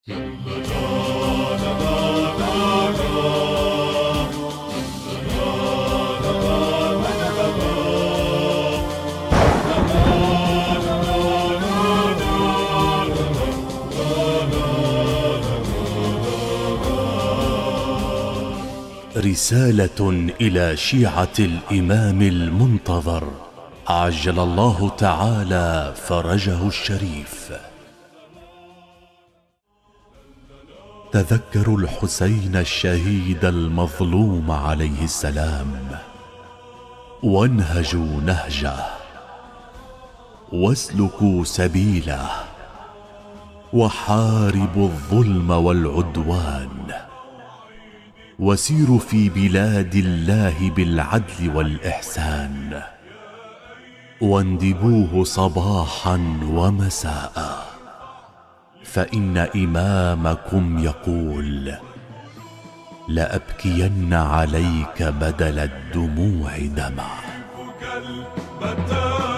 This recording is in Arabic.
رسالة إلى شيعة الإمام المنتظر عجل الله تعالى فرجه الشريف. تذكروا الحسين الشهيد المظلوم عليه السلام، وانهجوا نهجه، واسلكوا سبيله، وحاربوا الظلم والعدوان، وسيروا في بلاد الله بالعدل والإحسان، واندبوه صباحا ومساء، فإن إمامكم يقول: لأبكين عليك بدل الدموع دمع.